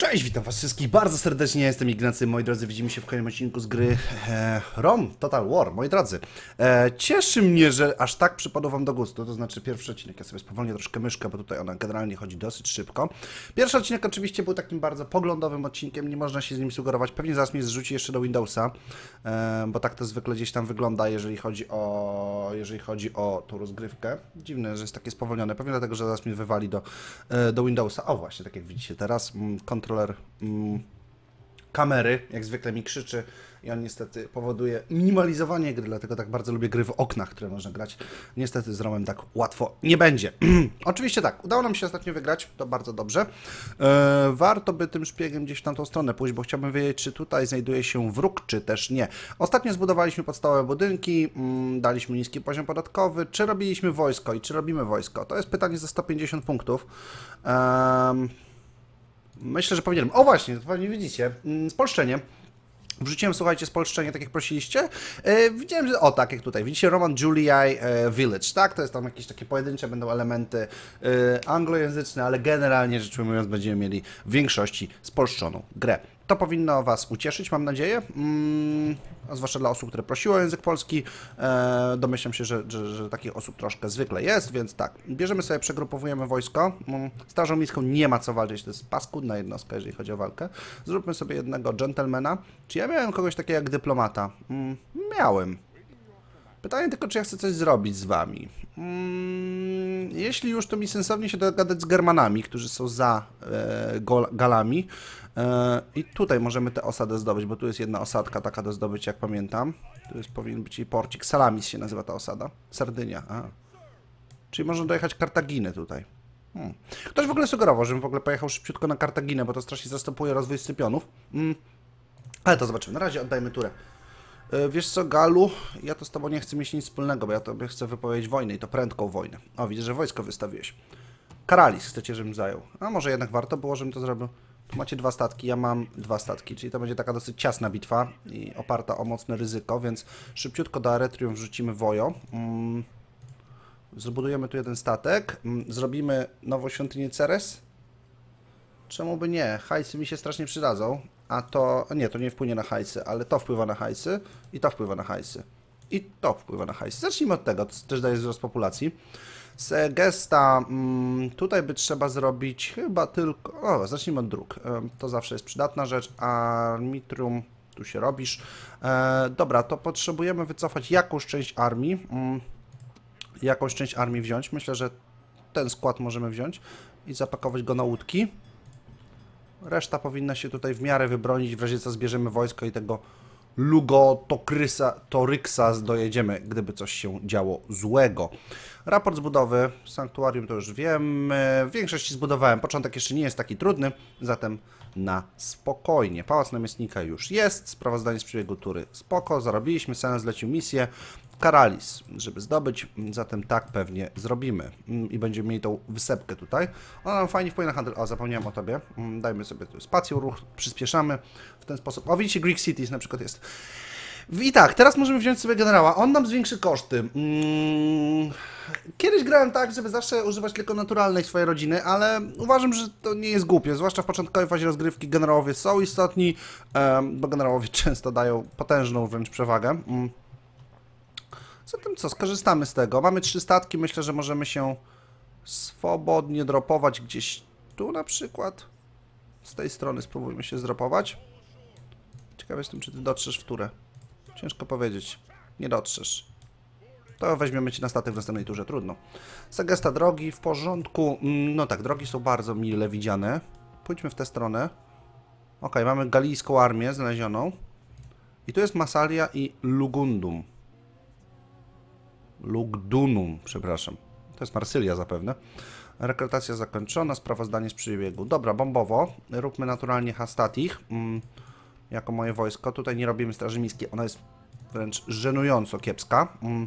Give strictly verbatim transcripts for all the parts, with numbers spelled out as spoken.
Cześć, witam was wszystkich bardzo serdecznie, ja jestem Ignacy, moi drodzy, widzimy się w kolejnym odcinku z gry e, Rome Total War, moi drodzy. E, cieszy mnie, że aż tak przypadło wam do gustu, to znaczy pierwszy odcinek, ja sobie spowolnię troszkę myszkę, bo tutaj ona generalnie chodzi dosyć szybko. Pierwszy odcinek oczywiście był takim bardzo poglądowym odcinkiem, nie można się z nim sugerować, pewnie zaraz mnie zrzuci jeszcze do Windowsa, e, bo tak to zwykle gdzieś tam wygląda, jeżeli chodzi o, jeżeli chodzi o tą rozgrywkę. Dziwne, że jest takie spowolnione, pewnie dlatego, że zaraz mnie wywali do, e, do Windowsa. O właśnie, tak jak widzicie teraz, kontroler Mm, kamery, jak zwykle mi krzyczy i on niestety powoduje minimalizowanie gry, dlatego tak bardzo lubię gry w oknach, które można grać. Niestety z Romem tak łatwo nie będzie. Oczywiście tak, udało nam się ostatnio wygrać, to bardzo dobrze. E, warto by tym szpiegiem gdzieś w tamtą stronę pójść, bo chciałbym wiedzieć, czy tutaj znajduje się wróg, czy też nie. Ostatnio zbudowaliśmy podstawowe budynki, mm, daliśmy niski poziom podatkowy, czy robiliśmy wojsko i czy robimy wojsko? To jest pytanie za sto pięćdziesiąt punktów. Um, Myślę, że powinienem. O właśnie, to pewnie widzicie. Spolszczenie. Wrzuciłem, słuchajcie, spolszczenie, tak jak prosiliście. Yy, widziałem, że... O, tak jak tutaj. Widzicie Roman Julii yy, Village, tak? To jest tam jakieś takie pojedyncze, będą elementy yy, anglojęzyczne, ale generalnie rzecz ujmując będziemy mieli w większości spolszczoną grę. To powinno was ucieszyć, mam nadzieję. Mm, a zwłaszcza dla osób, które prosiły o język polski. E, domyślam się, że, że, że takich osób troszkę zwykle jest, więc tak. Bierzemy sobie, przegrupowujemy wojsko. Mm, Strażą miejską nie ma co walczyć, to jest paskudna jednostka, jeżeli chodzi o walkę. Zróbmy sobie jednego dżentelmena. Czy ja miałem kogoś takiego jak dyplomata? Mm, miałem. Pytanie tylko, czy ja chcę coś zrobić z wami. Hmm, jeśli już, to mi sensownie się dogadać z Germanami, którzy są za e, Galami. E, I tutaj możemy tę osadę zdobyć, bo tu jest jedna osadka taka do zdobycia, jak pamiętam. Tu jest, powinien być jej porcik. Salamis się nazywa ta osada. Sardynia. A. Czyli można dojechać Kartaginy tutaj. Hmm. Ktoś w ogóle sugerował, żebym w ogóle pojechał szybciutko na Kartaginę, bo to strasznie zastępuje rozwój Scypionów. Hmm. Ale to zobaczymy. Na razie oddajmy turę. Wiesz co, Galu, ja to z tobą nie chcę mieć nic wspólnego, bo ja tobie chcę wypowiedzieć wojnę i to prędką wojnę. O, widzę, że wojsko wystawiłeś. Karalis chcecie, żebym zajął. A może jednak warto było, żebym to zrobił. Tu macie dwa statki, ja mam dwa statki, czyli to będzie taka dosyć ciasna bitwa i oparta o mocne ryzyko, więc szybciutko do Aretrium wrzucimy wojo. Mm. Zbudujemy tu jeden statek. Mm. Zrobimy nową świątynię Ceres. Czemu by nie? Hajsy mi się strasznie przydadzą. A to... Nie, to nie wpłynie na hajsy, ale to wpływa na hajsy i to wpływa na hajsy. I to wpływa na hajsy. Zacznijmy od tego, to też daje wzrost populacji. Z gesta mm, tutaj by trzeba zrobić chyba tylko... O, zacznijmy od dróg. To zawsze jest przydatna rzecz. Armitrum, tu się robisz. E, dobra, to potrzebujemy wycofać jakąś część armii. Mm, jakąś część armii wziąć. Myślę, że ten skład możemy wziąć i zapakować go na łódki. Reszta powinna się tutaj w miarę wybronić, w razie co zbierzemy wojsko i tego Lugo Tokrysa, Toryksa dojedziemy, gdyby coś się działo złego. Raport z budowy, sanktuarium to już wiem, w większości zbudowałem, początek jeszcze nie jest taki trudny, zatem na spokojnie. Pałac namiestnika już jest, sprawozdanie z przebiegu tury spoko, zarobiliśmy, Senat zlecił misję. Karalis, żeby zdobyć, zatem tak pewnie zrobimy i będziemy mieli tą wysepkę tutaj. Ona nam fajnie wpłynie na handel. O, zapomniałem o tobie. Dajmy sobie tu spację, ruch, przyspieszamy w ten sposób. O, widzicie, Greek Cities na przykład jest. I tak, teraz możemy wziąć sobie generała. On nam zwiększy koszty. Kiedyś grałem tak, żeby zawsze używać tylko naturalnej swojej rodziny, ale uważam, że to nie jest głupie. Zwłaszcza w początkowej fazie rozgrywki generałowie są istotni, bo generałowie często dają potężną wręcz przewagę. Zatem co, skorzystamy z tego. Mamy trzy statki, myślę, że możemy się swobodnie dropować gdzieś tu na przykład. Z tej strony spróbujmy się zdropować. Ciekawy jestem, czy ty dotrzesz w turę. Ciężko powiedzieć. Nie dotrzesz. To weźmiemy cię na statek w następnej turze, trudno. Sagesta drogi, w porządku. No tak, drogi są bardzo mile widziane. Pójdźmy w tę stronę. Ok, mamy galijską armię znalezioną. I tu jest Massalia i Lugundum. Lugdunum, przepraszam. To jest Marsylia zapewne. Rekrutacja zakończona, sprawozdanie z przebiegu. Dobra, bombowo. Róbmy naturalnie Hastatich mm, jako moje wojsko. Tutaj nie robimy straży miejskiej. Ona jest wręcz żenująco kiepska. Mm.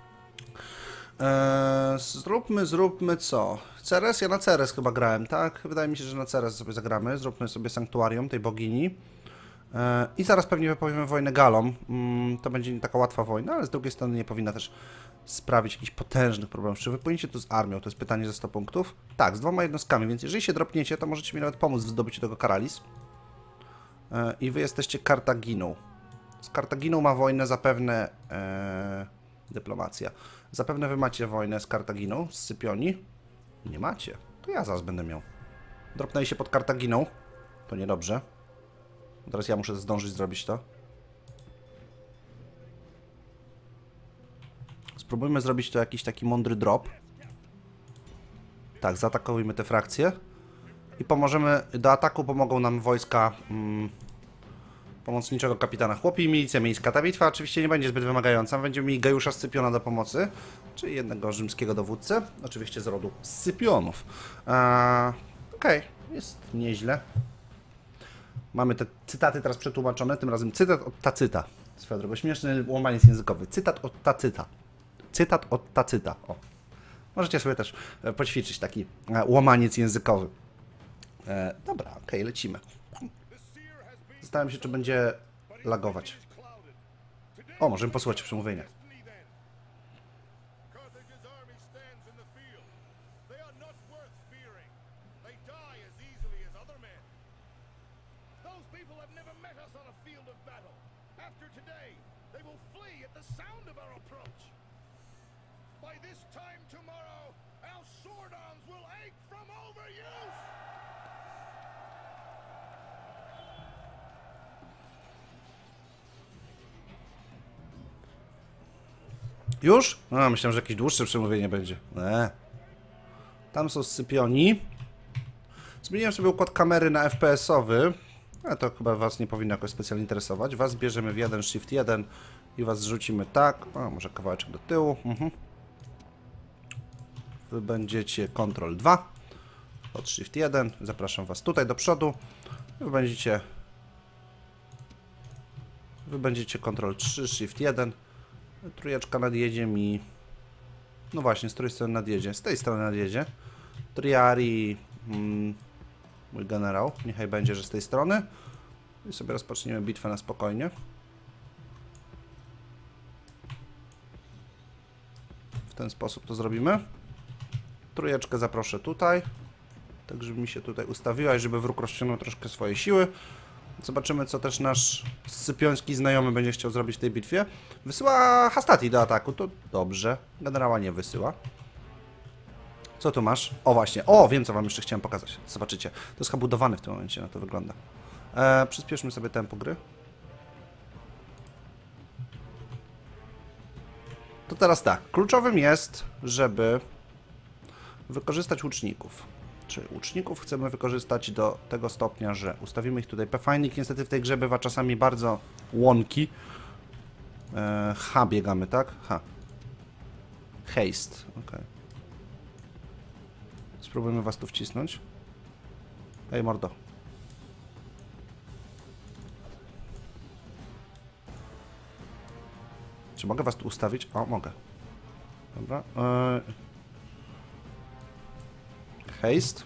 Eee, zróbmy, zróbmy co? Ceres? Ja na Ceres chyba grałem, tak? Wydaje mi się, że na Ceres sobie zagramy. Zróbmy sobie sanktuarium tej bogini. I zaraz pewnie wypowiemy wojnę Galom. To będzie nie taka łatwa wojna, ale z drugiej strony nie powinna też sprawić jakichś potężnych problemów. Czy wypłyniecie tu z armią? To jest pytanie za sto punktów. Tak, z dwoma jednostkami, więc jeżeli się dropniecie, to możecie mi nawet pomóc w zdobyciu tego Karalis. I wy jesteście Kartaginą. Z Kartaginą ma wojnę zapewne... E, dyplomacja. Zapewne wy macie wojnę z Kartaginą, z Scypioni. Nie macie. To ja zaraz będę miał. Dropnęli się pod Kartaginą. To niedobrze. Teraz ja muszę zdążyć zrobić to. Spróbujmy zrobić to jakiś taki mądry drop. Tak, zaatakujmy te frakcje. I pomożemy, do ataku pomogą nam wojska mm, pomocniczego kapitana Chłopi i milicja miejska. Ta bitwa oczywiście nie będzie zbyt wymagająca. Będziemy mieli Gajusza Scypiona do pomocy, czyli jednego rzymskiego dowódcę. Oczywiście z rodu Scypionów. Eee, Okej, okay. Jest nieźle. Mamy te cytaty teraz przetłumaczone, tym razem cytat od Tacyta. Swoją drogą, śmieszny łamaniec językowy. Cytat od Tacyta. Cytat od Tacyta. O. Możecie sobie też poćwiczyć taki łamaniec językowy. E, dobra, okej, okay, lecimy. Zastanawiam się, czy będzie lagować. O, możemy posłuchać przemówienia. Już? No, myślałem, że jakieś dłuższe przemówienie będzie. Nie. Tam są Scypioni. Zmieniłem sobie układ kamery na F P S-owy. Ale to chyba was nie powinno jakoś specjalnie interesować. Was bierzemy w jeden, Shift jeden i was zrzucimy tak. O, może kawałeczek do tyłu. Mhm. Wy będziecie Ctrl dwa. Pod Shift jeden. Zapraszam was tutaj do przodu. Wy będziecie... Wy będziecie Ctrl trzy, Shift jeden. Trójeczka nadjedzie mi... No właśnie, z której strony nadjedzie? Z tej strony nadjedzie. Triari... Hmm, mój generał. Niechaj będzie, że z tej strony. I sobie rozpoczniemy bitwę na spokojnie. W ten sposób to zrobimy. Trójeczkę zaproszę tutaj. Tak, żeby mi się tutaj ustawiła i żeby wróg rozciągnął troszkę swoje siły. Zobaczymy, co też nasz scypioński znajomy będzie chciał zrobić w tej bitwie. Wysyła Hastati do ataku, to dobrze. Generała nie wysyła. Co tu masz? O właśnie, o wiem, co wam jeszcze chciałem pokazać. Zobaczycie, to jest chyba budowany w tym momencie, na to wygląda. E, przyspieszmy sobie tempo gry. To teraz tak, kluczowym jest, żeby wykorzystać łuczników. Czyli łuczników chcemy wykorzystać do tego stopnia, że ustawimy ich tutaj. Pathfinder niestety w tej grze bywa czasami bardzo łonki. E, H biegamy, tak? H. Haste, ok. Spróbujmy was tu wcisnąć. Ej, mordo. Czy mogę was tu ustawić? O, mogę. Dobra. E... Haste.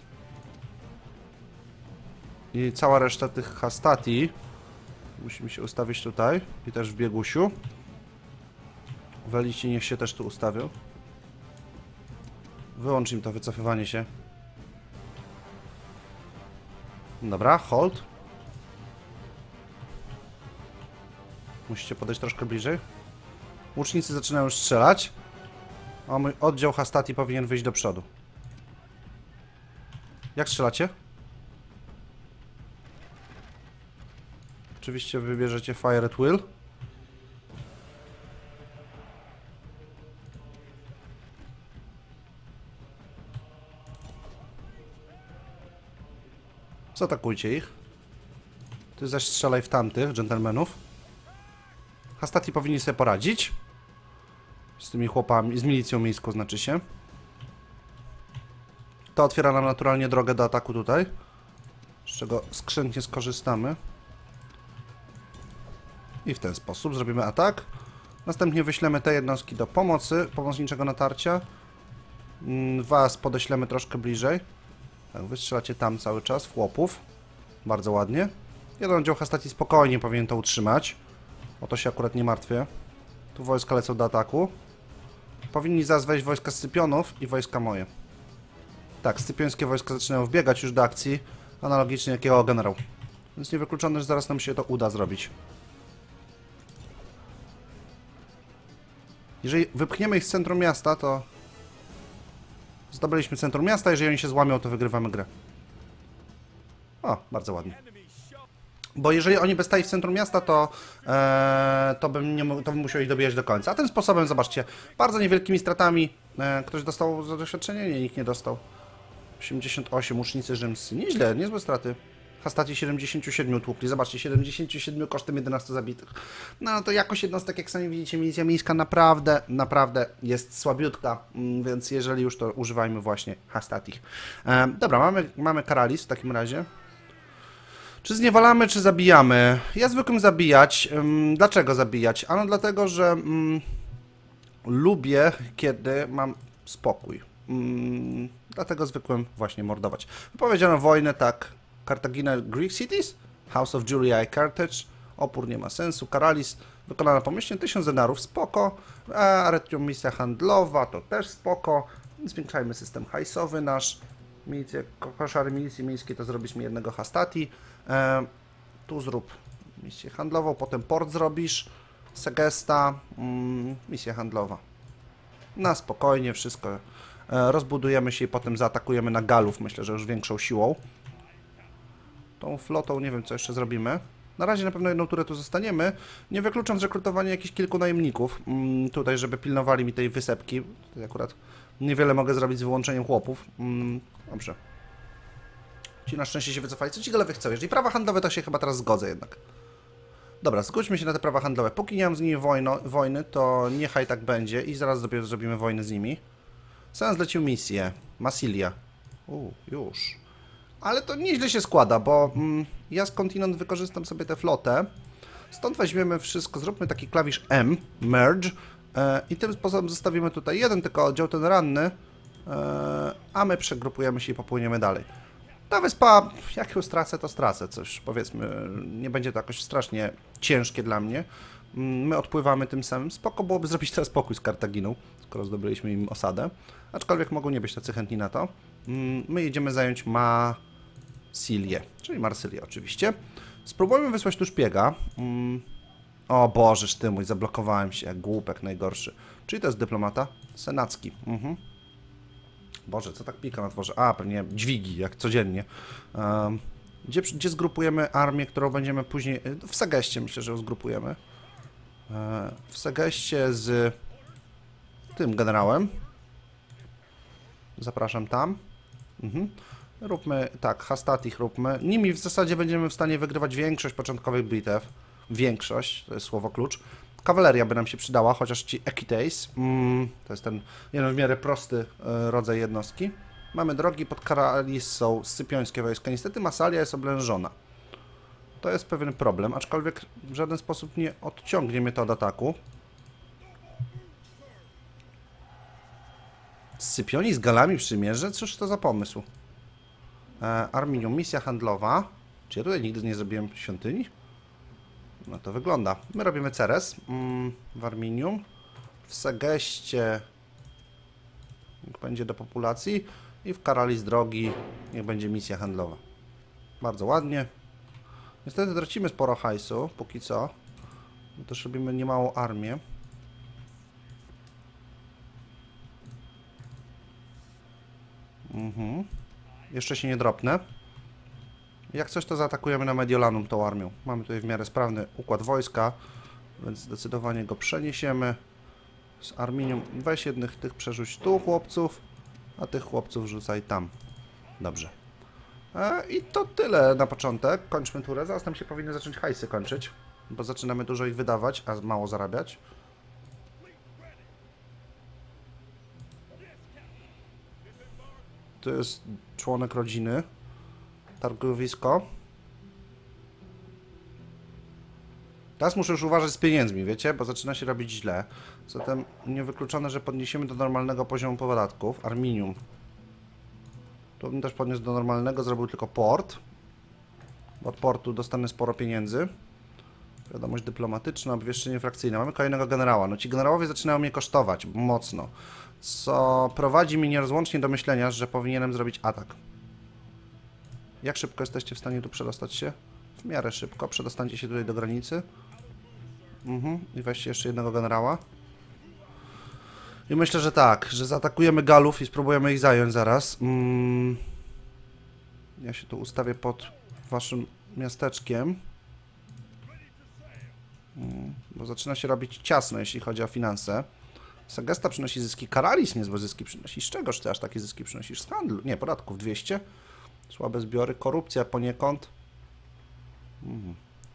I cała reszta tych Hastati musimy się ustawić tutaj. I też w biegusiu. Welici niech się też tu ustawią. Wyłącz im to wycofywanie się. Dobra, hold. Musicie podejść troszkę bliżej. Łucznicy zaczynają już strzelać. A mój oddział Hastati powinien wyjść do przodu. Jak strzelacie? Oczywiście wybierzecie Fire at Will. Zaatakujcie ich. Ty zaś strzelaj w tamtych dżentelmenów. Hastati powinni sobie poradzić. Z tymi chłopami, z milicją miejską znaczy się. To otwiera nam naturalnie drogę do ataku tutaj. Z czego skrzętnie skorzystamy. I w ten sposób zrobimy atak. Następnie wyślemy te jednostki do pomocy, pomocniczego natarcia. Was podeślemy troszkę bliżej. Tak, wystrzelacie tam cały czas, w chłopów. Bardzo ładnie. Jeden oddział Hastati spokojnie powinien to utrzymać. O to się akurat nie martwię. Tu wojska lecą do ataku. Powinni zaraz wejść wojska Scypionów i wojska moje. Tak, scypiońskie wojska zaczynają wbiegać już do akcji, analogicznie jak jego generał. Więc niewykluczone, że zaraz nam się to uda zrobić. Jeżeli wypchniemy ich z centrum miasta, to... Zdobyliśmy centrum miasta, jeżeli oni się złamią, to wygrywamy grę. O, bardzo ładnie. Bo jeżeli oni by stali w centrum miasta, to, e, to, bym nie, to bym musiał ich dobijać do końca. A tym sposobem, zobaczcie, bardzo niewielkimi stratami. E, ktoś dostał za doświadczenie? Nie, nikt nie dostał. osiemdziesiąt osiem, łucznicy rzymscy. Nieźle, niezłe straty. Hastati siedemdziesiąt siedem tłukli. Zobaczcie, siedemdziesiąt siedem kosztem jedenastu zabitych. No to jakoś jednostek, jak sami widzicie, milicja miejska naprawdę, naprawdę jest słabiutka. Więc jeżeli już, to używajmy właśnie Hastatich. E, dobra, mamy, mamy Karalis w takim razie. Czy zniewalamy, czy zabijamy? Ja zwykłem zabijać. Dlaczego zabijać? Ano dlatego, że mm, lubię, kiedy mam spokój. Mm, dlatego zwykłem właśnie mordować. Wypowiedziano wojnę, tak. Cartagena, Greek Cities? House of Julia i Carthage. Opór nie ma sensu. Karalis wykonana pomyślnie. tysiąc denarów, spoko. Aretium, misja handlowa, to też spoko. Zwiększajmy system hajsowy nasz. Milicję, koszary milicji miejskiej to zrobisz mi jednego Hastati. E, tu zrób misję handlową, potem port zrobisz. Segesta, mm, misja handlowa. Na spokojnie wszystko. E, rozbudujemy się i potem zaatakujemy na Galów, myślę, że już większą siłą. Tą flotą nie wiem, co jeszcze zrobimy. Na razie na pewno jedną turę tu zostaniemy. Nie wykluczam zrekrutowania jakichś kilku najemników mm, tutaj, żeby pilnowali mi tej wysepki. Tutaj akurat niewiele mogę zrobić z wyłączeniem chłopów. Mm, dobrze. Ci na szczęście się wycofali. Co ci galewy chcą? Jeżeli prawa handlowe, to się chyba teraz zgodzę jednak. Dobra, zgódźmy się na te prawa handlowe. Póki nie mam z nimi wojno, wojny, to niechaj tak będzie i zaraz dopiero zrobimy wojnę z nimi. Sam zlecił misję. Massilia. Uuu, już. Ale to nieźle się składa, bo mm, ja z kontynent wykorzystam sobie tę flotę. Stąd weźmiemy wszystko, zróbmy taki klawisz M, merge, e, i tym sposobem zostawimy tutaj jeden tylko oddział, ten ranny, e, a my przegrupujemy się i popłyniemy dalej. Ta wyspa, jak ją stracę, to stracę coś, powiedzmy, nie będzie to jakoś strasznie ciężkie dla mnie. My odpływamy tym samym. Spoko byłoby zrobić teraz pokój z Kartaginą, skoro zdobyliśmy im osadę, aczkolwiek mogą nie być tacy chętni na to. My jedziemy zająć Marsilię, czyli Marsylię oczywiście. Spróbujmy wysłać tu szpiega. O Bożeż ty mój, zablokowałem się, jak głupek najgorszy. Czyli to jest dyplomata senacki. Mhm. Boże, co tak pika na dworze? A, pewnie dźwigi, jak codziennie. Um, gdzie, gdzie zgrupujemy armię, którą będziemy później... W Segeście myślę, że ją zgrupujemy. E, w Segeście z tym generałem. Zapraszam tam. Mhm. Róbmy, tak, Hastatich róbmy. Nimi w zasadzie będziemy w stanie wygrywać większość początkowych bitew. Większość, to jest słowo klucz. Kawaleria by nam się przydała, chociaż ci Equites, mm, to jest ten jeden w miarę prosty y, rodzaj jednostki. Mamy drogi, pod Karalis są scypiońskie wojska. Niestety Massalia jest oblężona. To jest pewien problem, aczkolwiek w żaden sposób nie odciągnie mnie to od ataku. Scypioni z Galami przymierze? Cóż to za pomysł? E, Arminium, misja handlowa. Czy ja tutaj nigdy nie zrobiłem świątyni? No to wygląda. My robimy Ceres mm, w Arminium. W Segeście niech będzie do populacji. I w Karalis drogi niech będzie misja handlowa. Bardzo ładnie. Niestety tracimy sporo hajsu, póki co. My też robimy niemałą armię. Mhm. Jeszcze się nie dropnę. Jak coś, to zaatakujemy na Mediolanum tą armią. Mamy tutaj w miarę sprawny układ wojska, więc zdecydowanie go przeniesiemy. Z Arminium weź jednych tych przerzuć tu chłopców, a tych chłopców rzucaj tam. Dobrze. E, I to tyle na początek. Kończmy turę. Zaraz nam się powinny zacząć hajsy kończyć, bo zaczynamy dużo ich wydawać, a mało zarabiać. To jest członek rodziny. Targowisko. Teraz muszę już uważać z pieniędzmi, wiecie, bo zaczyna się robić źle. Zatem niewykluczone, że podniesiemy do normalnego poziomu podatków. Arminium. Tu bym też podniósł do normalnego, zrobił tylko port. Od portu dostanę sporo pieniędzy. Wiadomość dyplomatyczna, obwieszczenie frakcyjne. Mamy kolejnego generała. No ci generałowie zaczynają mnie kosztować mocno. Co prowadzi mnie nierozłącznie do myślenia, że powinienem zrobić atak. Jak szybko jesteście w stanie tu przedostać się? W miarę szybko. Przedostańcie się tutaj do granicy. Mhm. I weźcie jeszcze jednego generała. I myślę, że tak, że zaatakujemy Galów i spróbujemy ich zająć zaraz. Mm. Ja się tu ustawię pod waszym miasteczkiem. Mm. Bo zaczyna się robić ciasno, jeśli chodzi o finanse. Sagesta przynosi zyski. Karalis niezłe zyski przynosi. Z czegoż ty aż takie zyski przynosisz? Z handlu. Nie, podatków dwieście. Słabe zbiory. Korupcja poniekąd. Mm.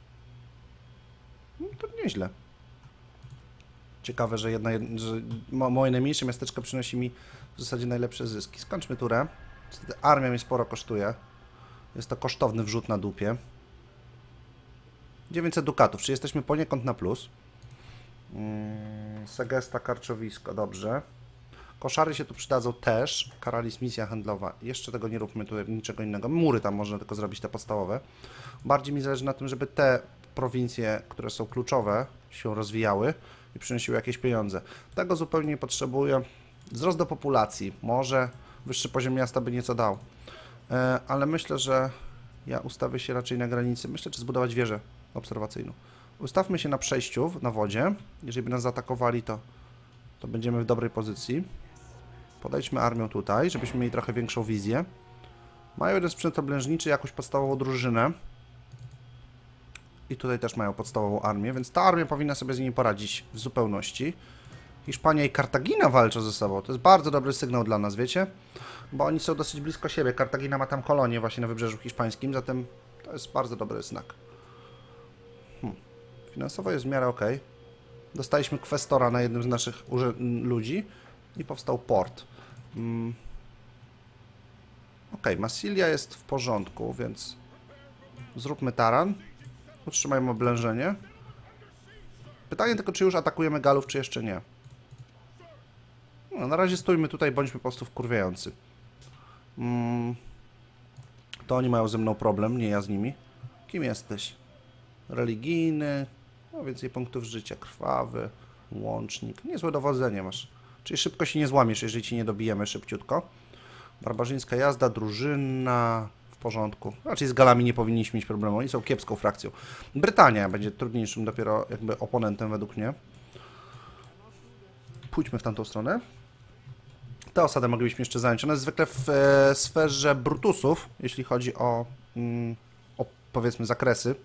No to nieźle. Ciekawe, że, jedna, że moje najmniejsze miasteczko przynosi mi w zasadzie najlepsze zyski. Skończmy turę. Niestety armia mnie sporo kosztuje. Jest to kosztowny wrzut na dupie. dziewięćset dukatów, czy jesteśmy poniekąd na plus. Hmm, Sagesta, karczowisko, dobrze. Koszary się tu przydadzą też. Karalis, misja handlowa. Jeszcze tego nie róbmy, tu niczego innego. Mury tam można tylko zrobić, te podstawowe. Bardziej mi zależy na tym, żeby te prowincje, które są kluczowe, się rozwijały i przynosiły jakieś pieniądze. Tego zupełnie nie potrzebuję. Wzrost do populacji. Może wyższy poziom miasta by nieco dał. E, ale myślę, że ja ustawię się raczej na granicy. Myślę, czy zbudować wieżę obserwacyjną. Ustawmy się na przejściu na wodzie. Jeżeli by nas zaatakowali, to, to będziemy w dobrej pozycji. Podejdźmy armią tutaj, żebyśmy mieli trochę większą wizję. Mają jeden sprzęt oblężniczy, jakąś podstawową drużynę. I tutaj też mają podstawową armię, więc ta armia powinna sobie z nimi poradzić w zupełności. Hiszpania i Kartagina walczą ze sobą. To jest bardzo dobry sygnał dla nas, wiecie? Bo oni są dosyć blisko siebie. Kartagina ma tam kolonię właśnie na wybrzeżu hiszpańskim, zatem to jest bardzo dobry znak. Hmm. Finansowo jest w miarę ok. Dostaliśmy kwestora na jednym z naszych ludzi i powstał port. Hmm. Ok, Massilia jest w porządku, więc zróbmy taran. Utrzymajmy oblężenie. Pytanie tylko, czy już atakujemy Galów, czy jeszcze nie. No, na razie stójmy tutaj, bądźmy po prostu wkurwiający. Mm. To oni mają ze mną problem, nie ja z nimi. Kim jesteś? Religijny. No, więcej punktów życia. Krwawy. Łącznik. Niezłe dowodzenie masz. Czyli szybko się nie złamiesz, jeżeli ci nie dobijemy szybciutko. Barbarzyńska jazda, drużyna. W porządku. Raczej z Galami nie powinniśmy mieć problemu. Oni są kiepską frakcją. Brytania będzie trudniejszym dopiero jakby oponentem według mnie. Pójdźmy w tamtą stronę. Tę osadę moglibyśmy jeszcze zająć. Ona jest zwykle w e, sferze Brutusów, jeśli chodzi o, mm, o powiedzmy zakresy.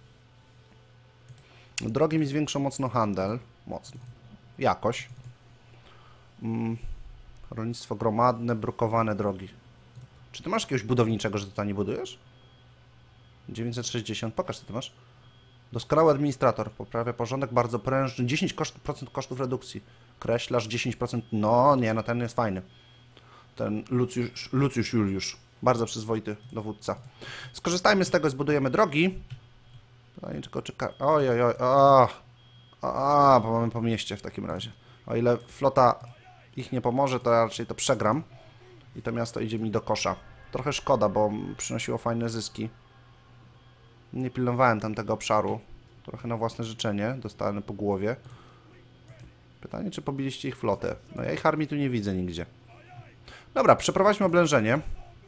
Drogi mi zwiększą mocno handel. Mocno. Jakoś. Mm, rolnictwo gromadne, brukowane drogi. Czy ty masz jakiegoś budowniczego, że ty tam nie budujesz? dziewięćset sześćdziesiąt. Pokaż, co ty masz. Doskonały administrator. Poprawia porządek, bardzo prężny. dziesięć procent kosztów redukcji. Kreślarz dziesięć procent. No nie, no ten jest fajny. Ten Lucjusz, Lucjusz Juliusz. Bardzo przyzwoity dowódca. Skorzystajmy z tego, zbudujemy drogi. Pytanie, tylko czeka. Oj, oj, oj. O, o, bo mamy po mieście w takim razie. O ile flota ich nie pomoże, to raczej to przegram. I to miasto idzie mi do kosza. Trochę szkoda, bo przynosiło fajne zyski. Nie pilnowałem tamtego obszaru. Trochę na własne życzenie. Dostałem po głowie. Pytanie, czy pobiliście ich flotę? No ja ich armii tu nie widzę nigdzie. Dobra, przeprowadźmy oblężenie.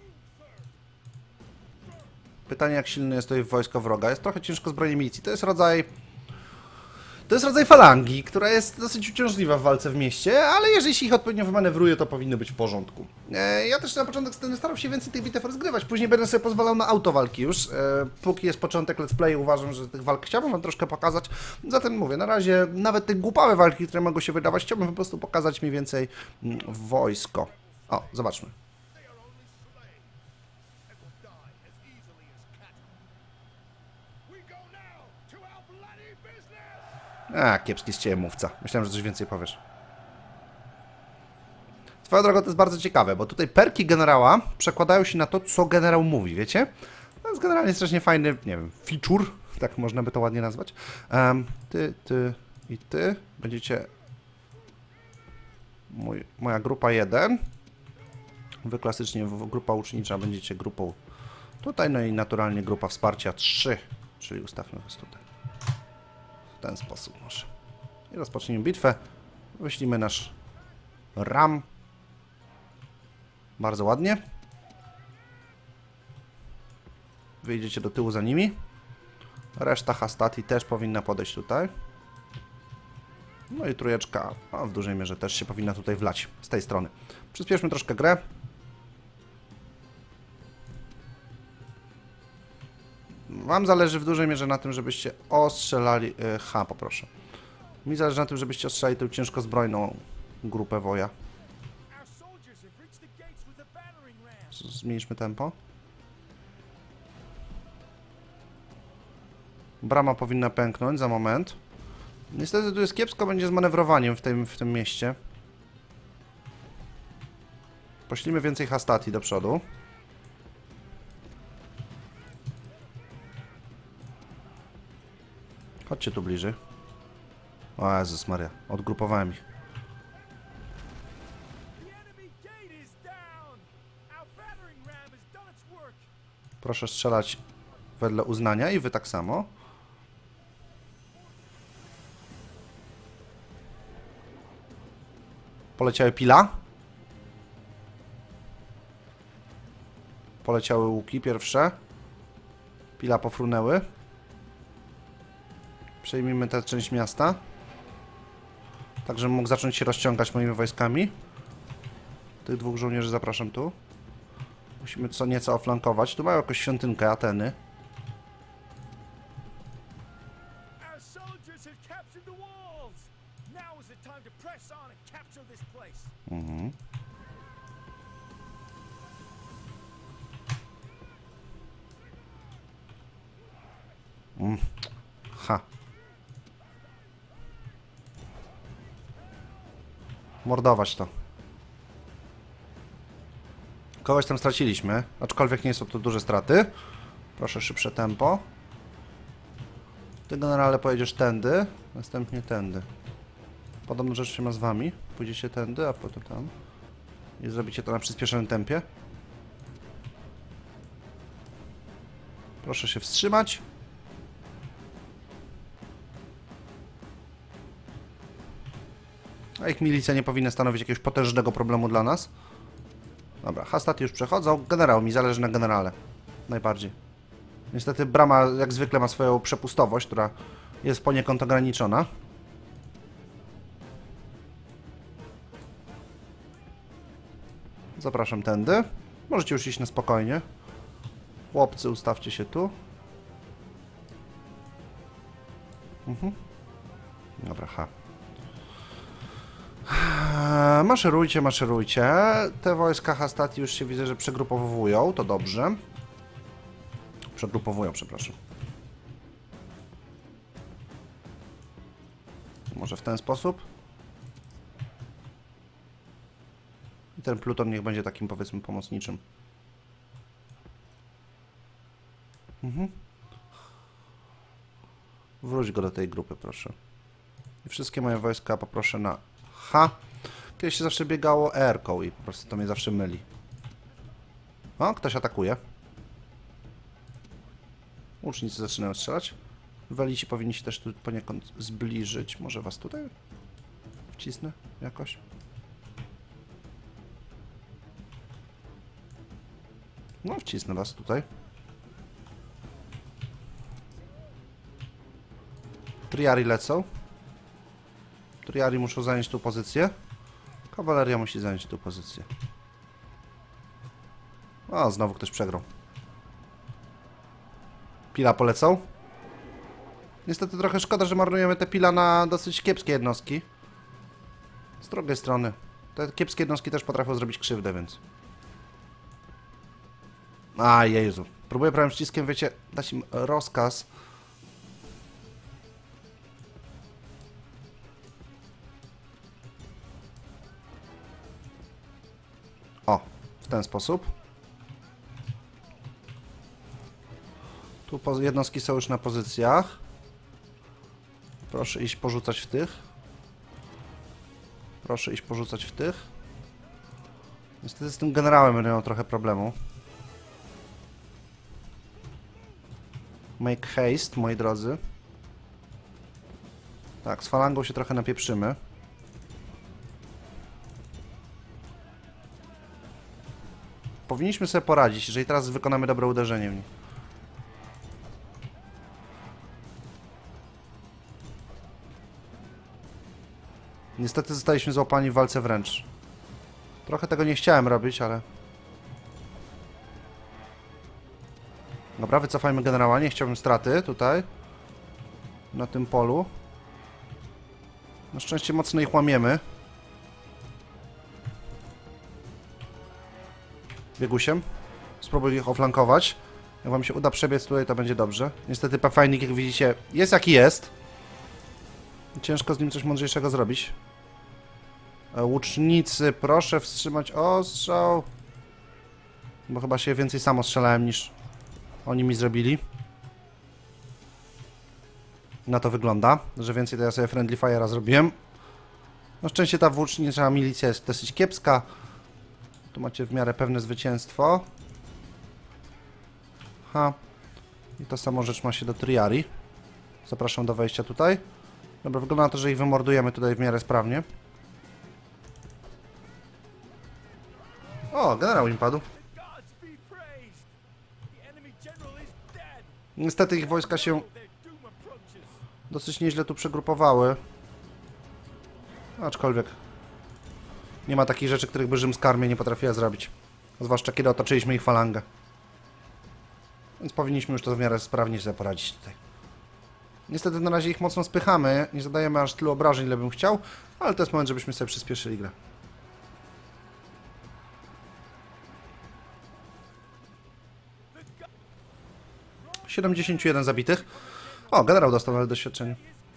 Pytanie, jak silne jest tutaj wojsko wroga. Jest trochę ciężko zbrojenie milicji. To jest rodzaj... To jest rodzaj falangi, która jest dosyć uciążliwa w walce w mieście, ale jeżeli się ich odpowiednio wymanewruje, to powinno być w porządku. E, ja też na początek będę starał się więcej tych bitew rozgrywać, później będę sobie pozwalał na autowalki już. E, póki jest początek let's play, uważam, że tych walk chciałbym wam troszkę pokazać. Zatem mówię, na razie nawet te głupawe walki, które mogą się wydawać, chciałbym po prostu pokazać mniej więcej mm, wojsko. O, zobaczmy. A, kiepski z ciebie mówca. Myślałem, że coś więcej powiesz. Swoją drogą to jest bardzo ciekawe, bo tutaj perki generała przekładają się na to, co generał mówi, wiecie? To jest generalnie strasznie fajny, nie wiem, feature, tak można by to ładnie nazwać. Um, ty, ty i ty będziecie... Mój, moja grupa jeden. Wy klasycznie grupa ucznicza będziecie grupą Tutaj, no i naturalnie grupa wsparcia trzy, czyli ustawmy was tutaj. W ten sposób może. I rozpocznijmy bitwę. Wyślimy nasz ram. Bardzo ładnie. Wyjdziecie do tyłu za nimi. Reszta Hastati też powinna podejść tutaj. No i trójeczka, a w dużej mierze też się powinna tutaj wlać z tej strony. Przyspieszmy troszkę grę. Wam zależy w dużej mierze na tym, żebyście ostrzelali... Yy, ha, poproszę. Mi zależy na tym, żebyście ostrzelali tę ciężko zbrojną grupę woja. Zmniejszmy tempo. Brama powinna pęknąć za moment. Niestety tu jest kiepsko będzie z manewrowaniem w tym, w tym mieście. Poślijmy więcej Hastati do przodu. Chodźcie tu bliżej. O Jezus Maria, odgrupowałem ich. Proszę strzelać wedle uznania i wy tak samo. Poleciały pila. Poleciały łuki pierwsze. Pila pofrunęły. Przejmijmy tę część miasta. Tak, żebym mógł zacząć się rozciągać moimi wojskami. Tych dwóch żołnierzy zapraszam tu. Musimy co nieco oflankować. Tu mają jakąś świątynkę Ateny. Mhm. Mm. Ha. Mordować to. Kogoś tam straciliśmy, aczkolwiek nie są to duże straty. Proszę szybsze tempo. Ty generale pojedziesz tędy, następnie tędy. Podobno rzecz się ma z wami. Pójdziecie tędy, a potem tam. I zrobicie to na przyspieszonym tempie. Proszę się wstrzymać. A ich milicja nie powinna stanowić jakiegoś potężnego problemu dla nas. Dobra, Hastati już przechodzą. Generał, mi zależy na generale. Najbardziej. Niestety brama jak zwykle ma swoją przepustowość, która jest poniekąd ograniczona. Zapraszam tędy. Możecie już iść na spokojnie. Chłopcy, ustawcie się tu. Mhm. Dobra, ha. Maszerujcie, maszerujcie. Te wojska Hastati już się widzę, że przegrupowują. To dobrze. Przegrupowują, przepraszam. Może w ten sposób. I ten pluton niech będzie takim, powiedzmy, pomocniczym. Mhm. Wróć go do tej grupy, proszę. I wszystkie moje wojska poproszę na H. Kiedyś się zawsze biegało R-ką i po prostu to mnie zawsze myli. O, ktoś atakuje. Łucznicy zaczynają strzelać. Walici powinni się też tu poniekąd zbliżyć. Może was tutaj wcisnę jakoś? No, wcisnę was tutaj. Triari lecą. Triari muszą zająć tu pozycję. Kawaleria musi zająć tu pozycję. O, znowu ktoś przegrał. Pila polecą. Niestety trochę szkoda, że marnujemy te pila na dosyć kiepskie jednostki. Z drugiej strony, te kiepskie jednostki też potrafią zrobić krzywdę, więc... A, Jezu. Próbuję prawym przyciskiem, wiecie, dać im rozkaz. O, w ten sposób. Tu jednostki są już na pozycjach. Proszę iść porzucać w tych. Proszę iść porzucać w tych. Niestety z tym generałem będę miał trochę problemu. Make haste, moi drodzy. Tak, z falangą się trochę napieprzymy. Powinniśmy sobie poradzić, jeżeli teraz wykonamy dobre uderzenie w nich. Niestety zostaliśmy złapani w walce wręcz. Trochę tego nie chciałem robić, ale... Dobra, wycofajmy generała. Nie chciałbym straty tutaj. Na tym polu. Na szczęście mocno ich łamiemy. Biegusiem. Spróbuj ich oflankować. Jak wam się uda przebiec tutaj, to będzie dobrze. Niestety Pathfinder, jak widzicie, jest jaki jest. Ciężko z nim coś mądrzejszego zrobić. Łucznicy, proszę wstrzymać ostrzał. Bo chyba się więcej sam ostrzelałem niż oni mi zrobili. Na to wygląda, że więcej to ja sobie friendly fire'a zrobiłem. Na szczęście ta włócznicza milicja jest dosyć kiepska. Tu macie w miarę pewne zwycięstwo. Ha. I to samo rzecz ma się do Triari. Zapraszam do wejścia tutaj. Dobra, wygląda na to, że ich wymordujemy tutaj w miarę sprawnie. O, generał im padł. Niestety ich wojska się dosyć nieźle tu przegrupowały. Aczkolwiek nie ma takich rzeczy, których by rzymska armia nie potrafiła zrobić. Zwłaszcza kiedy otoczyliśmy ich falangę. Więc powinniśmy już to w miarę sprawnie sobie poradzić tutaj. Niestety na razie ich mocno spychamy. Nie zadajemy aż tylu obrażeń, ile bym chciał. Ale to jest moment, żebyśmy sobie przyspieszyli grę. siedemdziesiąt jeden zabitych. O, generał dostał nawet doświadczenie.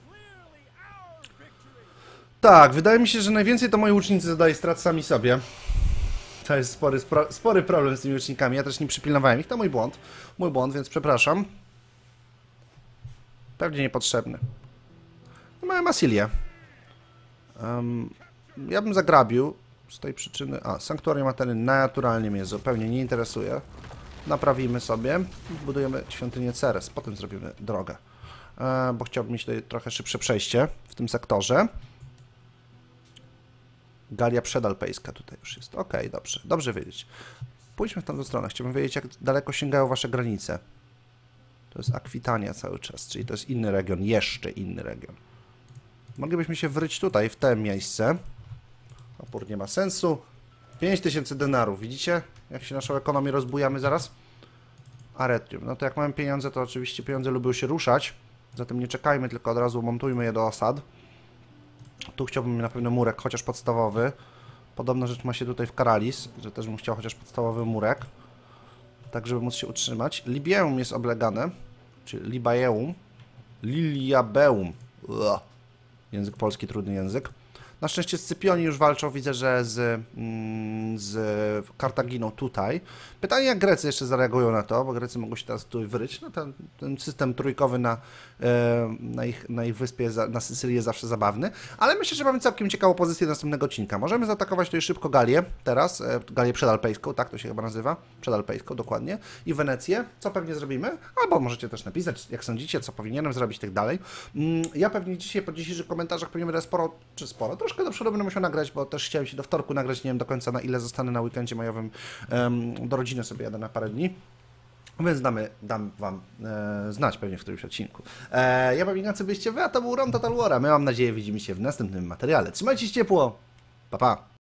Tak, wydaje mi się, że najwięcej to moi łucznicy zadaje strat sami sobie. To jest spory, spory problem z tymi łucznikami. Ja też nie przypilnowałem ich. To mój błąd. Mój błąd, więc przepraszam. Pewnie niepotrzebny. Mamy Masilię. Um, ja bym zagrabił z tej przyczyny... A, Sanktuarium Ateny naturalnie mnie zupełnie nie interesuje. Naprawimy sobie. Budujemy świątynię Ceres. Potem zrobimy drogę. E, bo chciałbym mieć tutaj trochę szybsze przejście w tym sektorze. Galia przedalpejska tutaj już jest. Okej, okay, dobrze. Dobrze wiedzieć. Pójdźmy w tamtą stronę. Chciałbym wiedzieć, jak daleko sięgają wasze granice. To jest Akwitania cały czas, czyli to jest inny region. Jeszcze inny region. Moglibyśmy się wryć tutaj, w to miejsce. Opór nie ma sensu. pięć tysięcy denarów. Widzicie, jak się naszą ekonomię rozbujamy zaraz? Aretrium. No to jak mamy pieniądze, to oczywiście pieniądze lubią się ruszać. Zatem nie czekajmy, tylko od razu montujmy je do osad. Tu chciałbym na pewno murek, chociaż podstawowy. Podobna rzecz ma się tutaj w Karalis, że też bym chciał chociaż podstawowy murek. Tak, żeby móc się utrzymać. Libieum jest oblegane, czyli Libaeum. Liliabeum. Ugh. Język polski, trudny język. Na szczęście Scypioni już walczą, widzę, że z, mm, z Kartaginą tutaj. Pytanie, jak Grecy jeszcze zareagują na to, bo Grecy mogą się teraz tu wyryć. No ten, ten system trójkowy na, e, na, ich, na ich wyspie, na Sycylii jest zawsze zabawny. Ale myślę, że mamy całkiem ciekawą pozycję następnego odcinka. Możemy zaatakować tutaj szybko Galię teraz, e, Galię przedalpejską, tak to się chyba nazywa, przedalpejską dokładnie, i Wenecję, co pewnie zrobimy, albo możecie też napisać, jak sądzicie, co powinienem zrobić i tak dalej. Mm, ja pewnie dzisiaj po dzisiejszych komentarzach pewnie będę sporo, czy sporo, troszkę do przodu będę musiał nagrać, bo też chciałem się do wtorku nagrać, nie wiem do końca na ile zostanę na weekendzie majowym, um, do rodziny sobie jadę na parę dni. Więc damy, dam wam e, znać pewnie w którymś odcinku. E, ja pewnie Ignacy byście wy, a to był Rom Total War. My mam nadzieję widzimy się w następnym materiale. Trzymajcie się ciepło. Pa, pa.